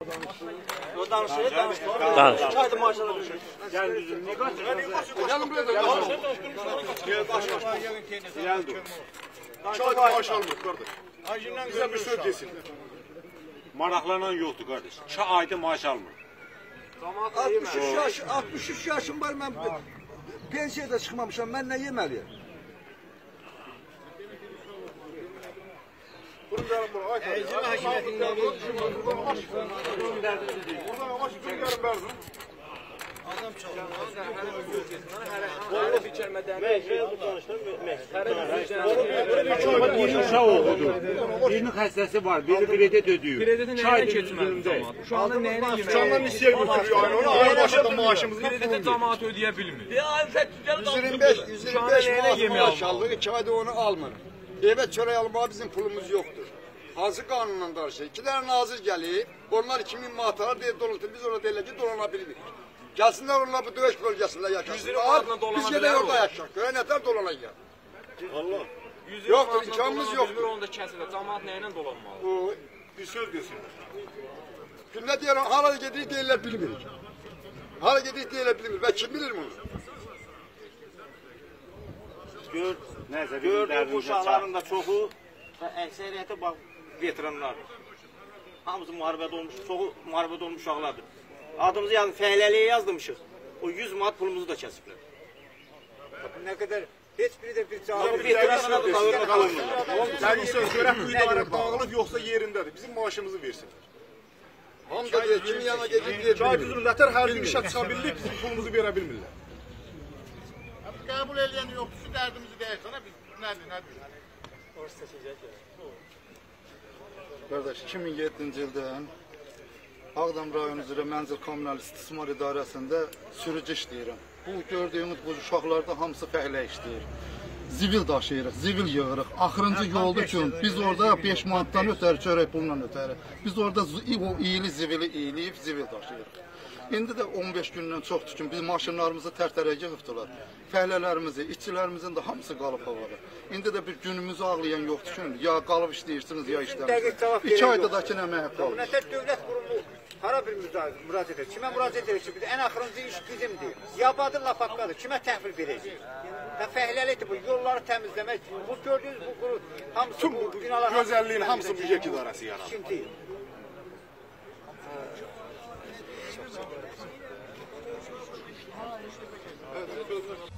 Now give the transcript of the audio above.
Danışır. Çaydı maaşına düşür. Gel düzüm. Ne kaç? Gelin buraya da. Geldi. Çaydı maaş almıyor kardeş. Bize bir söz desin. Maraqlanan yoxdur qardaş. 2 ayda maaş almır. 63 yaşım var, mən pensiyada çıxmamışam, mən nə yeməliyim? Ecel hakimiyyətində buradan amaç üçün gəlin bərzim. Adam çox. Böyle bir kəlmədən Birini uşaq oğludur. Birinin xəstəsi var, biri kredit ödüyor. Kreditin nəyinə keçməli cəmaat? Şu anda nəyinə Canlar yemək? nisiyyə götürüyor. Onu ay başında maaşımızı Krediti cəmaat ödəyə bilmir. 125 maaş aldık, 2 ayda onu almırıq. Evə çörək almağa bizim pulumuz yoxdur. Hansı qanunla danışır? 2 dənə nazir gəlib, onlar 2000 manat alır, deyir dolanır. Biz ona deyirlər ki, dolana bilmirik. Gəlsinlər onlar bu döyüş bölgəsində yaşasınlar. Biz gedək orada yaşayaq. Görək nətər dolanacaq. Allah. Yoxdur, imkanımız yoxdur. Onu da kəsilir. Cəmaat nə ilə dolanmalı? Bir söz desin. Gündə deyirəm, hara gedirik deyirlər bilmirik. Hara gedirik deyirlər bilmirik. Və kim bilir bunu? Gördük bu uşaqların da çoxu və əksəriyyəti bax veteranlardır. Hamısı müharibədə olmuş, çoxu müharibədə olmuş uşaqlardır. Adımızı fəhləliyə yazdırmışıq. O 100 manat pulumuzu da kəsiblər. Nə qədər heç biri də bir cavab Veteranlara da dağırma qalırmır. Sənin söz görək bu idarə dağılıb yoxsa yerindədir. Bizim maaşımızı versinlər. Hamda deyir, kimin yana gedib Çay düzünü nətər hər gün işə çıxa bildik, bizim pulumuzu verə bilmirlər. Qəbul edən yoxdur, şu dərdimizi deyək sana, biz nədir? Qardaş, 2007-ci ildən Ağdam rayonu üzrə Mənzil Kommunal İstismar İdarəsində sürücü işləyirəm. Bu gördüyümüz bu uşaqlarda hamısı fəhlə işləyir. Zivil daşıyırıq, zivil yığırıq. Axırıncı yolda üçün biz orada 5 manatdan ötəri, çörək pulla ötəri. Biz orada o iyili zivili iyiliyib zivil daşıyırıq. İndi də 15 gündən çoxdur ki, biz maşınlarımızı tərtərə yığıbdılar. Fəhlələrimizi, işçilərimizin də hamısı qalıb havada. İndi də bir günümüzü ağlayan yoxdur ki, ya qalıb işləyirsiniz, ya işləmirsiniz. 2 ayda da ki, nə məhəq qalır. Nətər dövlət qurumu hara bir müraciət edir? Kimə müraciət edir ki, ən axırıncı iş bizimdir. Yabadır, lapaqadır. Kimə təhvil verəcək? Fəhləlikdir bu, yolları təmizləmək. Bu gördüyünüz bu quru, hamısı Tüm bu binalar... gözəlliyin hamısı bu yek idarəsi yaradır. Şimdi